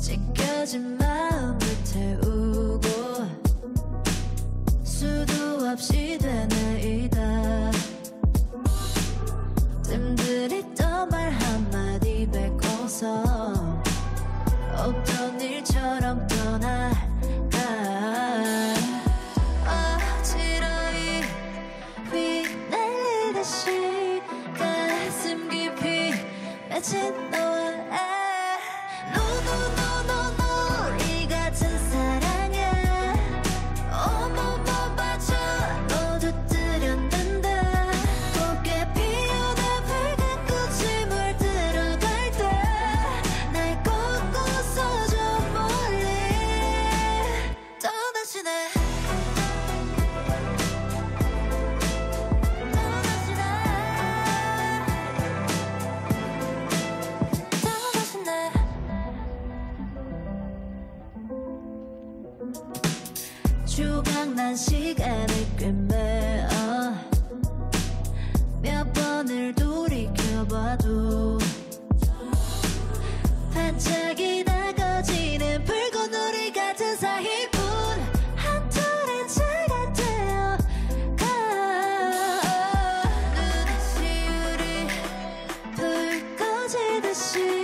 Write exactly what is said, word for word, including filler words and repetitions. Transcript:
찢겨진 마음을 태우고 수도 없이 되뇌이다 뜸들이던 말 한마디 뱉고서 없던 일처럼 떠나가 어지러이 휘날리듯이 가슴 깊이 맺힌 너와 No no no no no 이 같은 사랑에 온몸만 바쳐 모두 뜨렸는데 곱게 피어난 붉은 꽃이 물들어갈 때 날 꺾고서 저 멀리 떠나시네 조각난 시간을 꿰매어 몇 번을 돌이켜봐도 반짝이다 꺼지는 붉은 우리 같은 사이뿐 한 톨의 차가 되어가 눈의 시울이 불 꺼지듯이